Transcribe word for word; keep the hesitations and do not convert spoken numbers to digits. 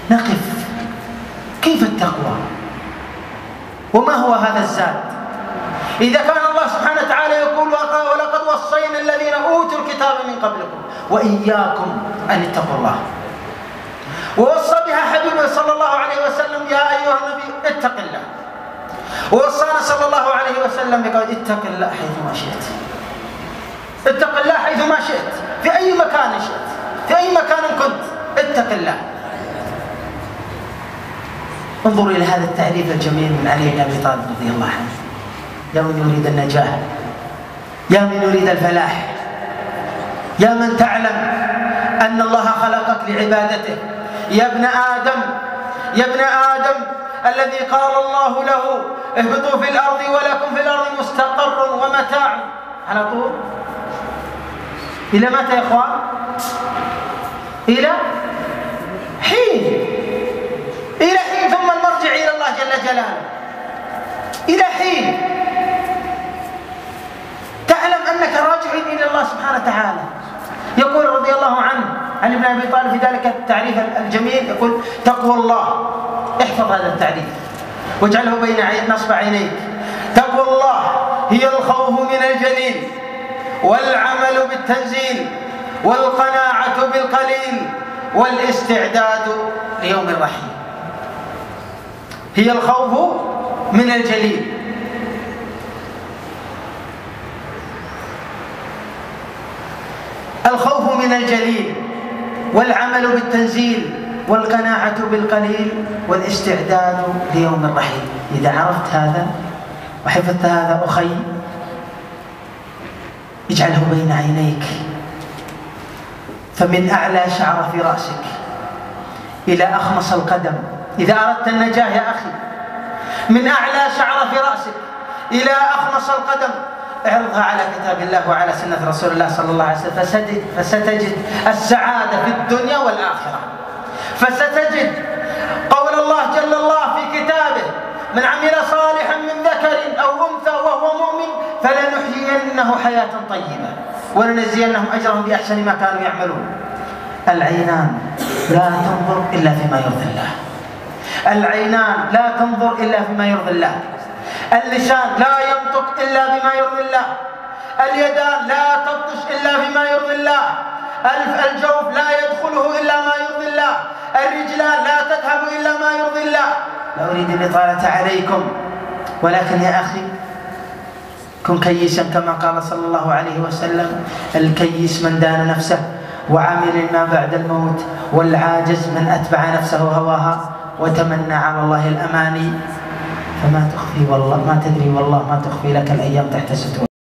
نقف. كيف التقوى؟ وما هو هذا الزاد؟ إذا كان الله سبحانه وتعالى يقول ولقد وصينا الذين أوتوا الكتاب من قبلكم وإياكم أن اتقوا الله، ووصى بها حبيبه صلى الله عليه وسلم يا أيها النبي اتق الله، ووصانا صلى الله عليه وسلم بقول اتق الله حيثما شئت. اتق الله حيثما شئت، في أي مكان شئت، في أي مكان كنت، اتق الله. انظروا إلى هذا التعريف الجميل من علي بن أبي طالب رضي الله عنه. يا من يريد النجاة، يا من يريد الفلاح، يا من تعلم أن الله خلقك لعبادته، يا ابن آدم، يا ابن آدم الذي قال الله له اهبطوا في الأرض ولكم في الأرض مستقر ومتاع على طول. إلى متى يا إخوان؟ إلى حين، إلى حين، ثم المرجع إلى الله جل جلاله. إلى حين تعلم أنك راجع إلى الله سبحانه وتعالى. يقول رضي الله عنه علي بن أبي طالب في ذلك التعريف الجميل، يقول تقوى الله، احفظ هذا التعريف واجعله بين نصب عينيك. تقوى الله هي الخوف من الجليل والعمل بالتنزيل والقناعة بالقليل والاستعداد ليوم الرحيل. هي الخوف من الجليل، الخوف من الجليل والعمل بالتنزيل والقناعة بالقليل والاستعداد ليوم الرحيل. إذا عرفت هذا وحفظت هذا أخي اجعله بين عينيك، فمن أعلى شعر في رأسك إلى أخمص القدم. إذا أردت النجاة يا أخي، من أعلى شعر في رأسك إلى أخمص القدم اعرضها على كتاب الله وعلى سنة رسول الله صلى الله عليه وسلم، فستجد, فستجد السعادة في الدنيا والآخرة. فستجد قول الله جل الله في كتابه من عمل صالحا من ذكر أو أنثى وهو مؤمن فلنحيينه حياة طيبة ولنجزينهم أجرهم بأحسن ما كانوا يعملون. العينان لا تنظر إلا فيما يرضي الله، العينان لا تنظر إلا فيما يرضي الله، اللسان لا ينطق إلا بما يرضي الله، اليدان لا تبطش إلا بما يرضي الله، الجوف لا يدخله إلا ما يرضي الله، الرجلان لا تذهب إلا ما يرضي الله. لا أريد الإطالة عليكم، ولكن يا أخي كن كيسا كما قال صلى الله عليه وسلم الكيس من دان نفسه وعمل ما بعد الموت، والعاجز من أتبع نفسه هواها وتمنى على الله الأماني. فما تخفي والله ما تدري والله ما تخفي لك الأيام تحت ستور.